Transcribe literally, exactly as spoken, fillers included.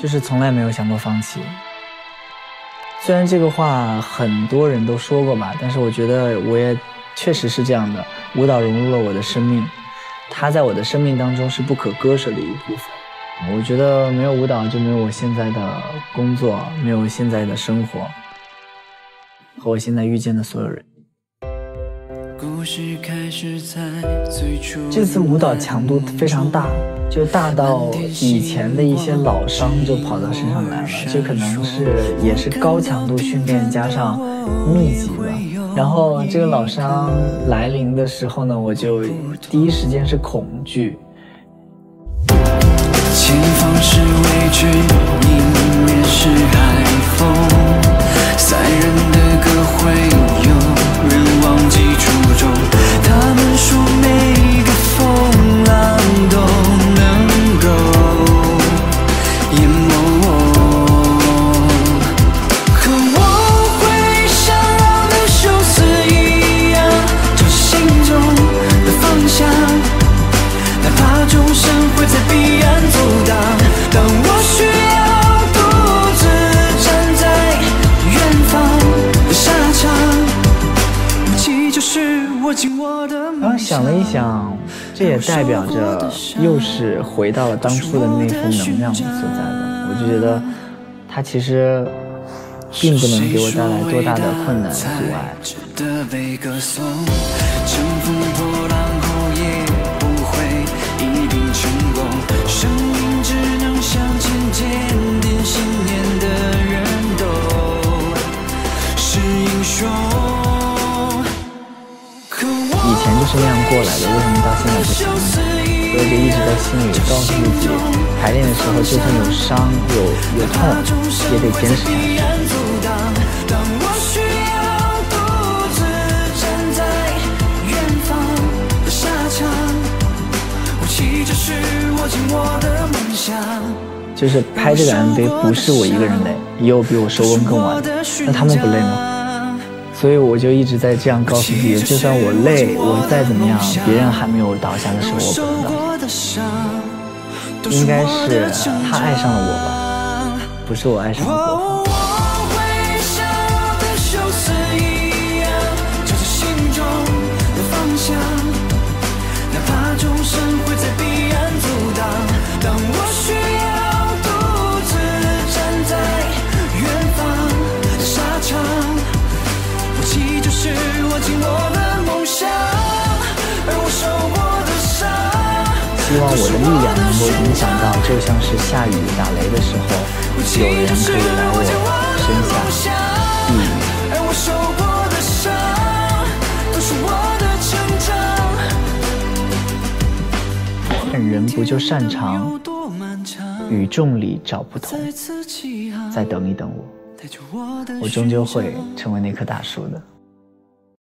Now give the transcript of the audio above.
就是从来没有想过放弃。虽然这个话很多人都说过吧，但是我觉得我也确实是这样的。舞蹈融入了我的生命，它在我的生命当中是不可割舍的一部分。我觉得没有舞蹈就没有我现在的工作，没有现在的生活，和我现在遇见的所有人。这次舞蹈强度非常大，就大到以前的一些老伤就跑到身上来了，这可能是也是高强度训练加上密集的。然后这个老伤来临的时候呢，我就第一时间是恐惧。前方是畏惧，迎面是海风，塞人的歌会有人忘记初衷，他们说每个风浪都能够淹没我，可我会像老的休斯一样，找心中的方向，哪怕众生会在彼岸阻挡，当我需要独自站在远方的沙场，武器就是握紧我的梦想。然后想了一想，这也代表着又是回到了当初的那份能量所在的。我就觉得它其实并不能给我带来多大的困难阻碍。乘风破浪后也不会一定成功，生命只能向前坚定信念的人都是英雄。以前就是那样过来的，为什么到现在不行呢？所以就一直在心里告诉自己，排练的时候就算有伤有有痛也得坚持下去。就是拍这个 M V 不是我一个人累，也有比我收工更晚的，那他们不累吗？所以我就一直在这样告诉自己，就算我累，我再怎么样，别人还没有倒下的时候，我不能倒下。应该是他爱上了我吧，不是我爱上了国芳。希望我的力量能够影响到，就像是下雨打雷的时候，有人可以来我身下避雨。但人不就擅长与众里找不同？再等一等我，我终究会成为那棵大树的。